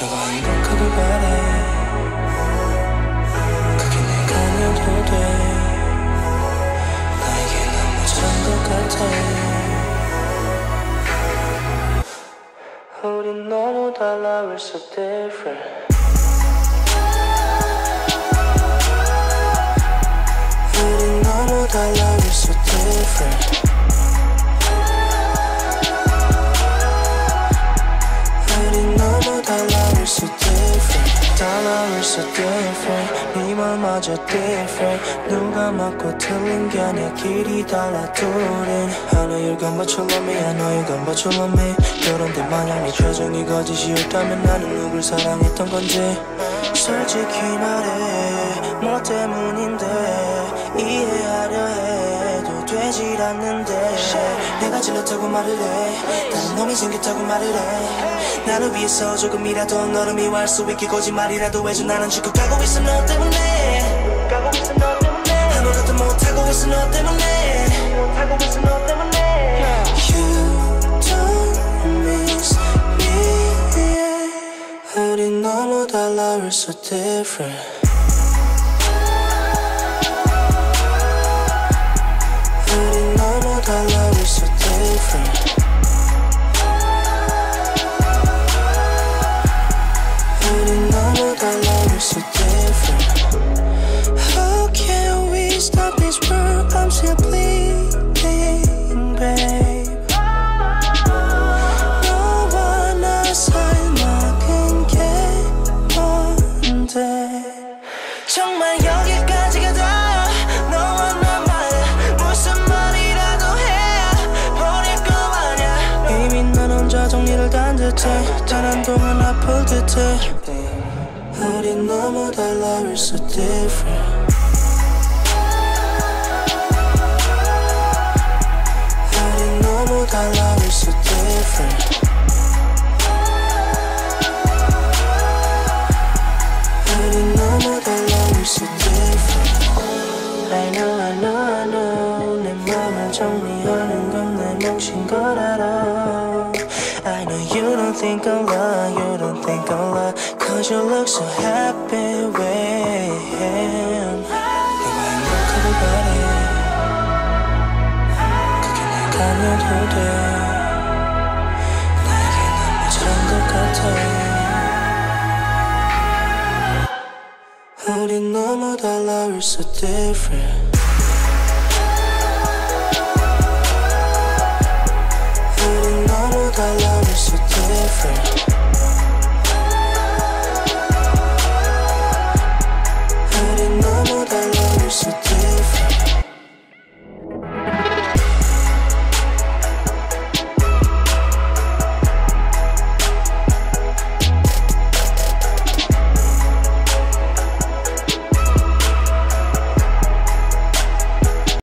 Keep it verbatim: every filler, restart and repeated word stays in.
너가 행복하길 바래. 그게 내가 아니어도 돼. 나에게 너무 작은 것 같아. 우린 너무 달라, we're so different. 우린 너무 달라, we're so different. 우린 너무 달라, we're so different. 달라, we're so different. 네 맘마저 different. 누가 맞고 틀린 게 아니야, 길이 달라 둘은. I know you're gone but you love me, I know you're gone but you love me. 그런데 만약 네 최종이 거짓이었다면 나는 누굴 사랑했던 건지. 솔직히 말해 뭐 때문인데 이해하려 해도 되질 않는데. 내가 질렸다고 말을 해, 다른 놈이 생겼다고 말을 해. 나를 위해서 조금이라도 너를 미워할 수 있게 거짓말이라도 해줘. 나는 지금 가고 있어 너 때문에. 가고 있어 너 때문에. 아무것도 못하고 있어 너 때문에. 못하고 있어 너 때문에. You don't miss me. 우린 너무 달라, we're so different. 우린 너무 달라, we're so different. 우린 너무 달라, we're so different. How can we stop this world? I'm still bleeding, babe. 너와 나 사이 막은 게 뭔데? 정말 여기까지가 다 너와 나만의 무슨 말이라도 해야 버릴 거 아냐. 이미 난 혼자 정리를 단 듯해. 단 한동안 아플 듯해. 우린 너무 달라, we're so different. 우린 너무 달라, we're so different. 우린 너무 달라, we're so different. I know, I know, I know. 내 맘을 정리하는 건 내 몫인 걸 알아. I know you don't think I lie, you don't think I lie. Cause you look so happy when 너가 행복하길 바래. 그게 내가 아니어도 돼. 나에게 너무 작은 것 같아. 우린 너무 달라, we're so different.